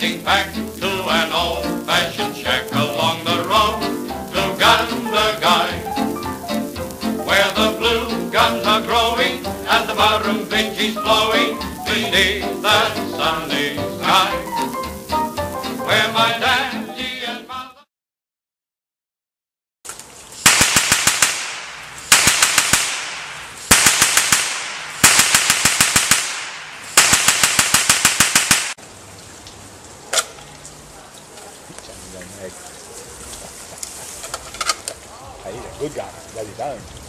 heading back to an old-fashioned shack along the road to Gundagai, where the blue gums are growing and the bottom beach is flowing beneath that sunny sky, where my daddy and mother... Hey, he's a good gun, bloody don't.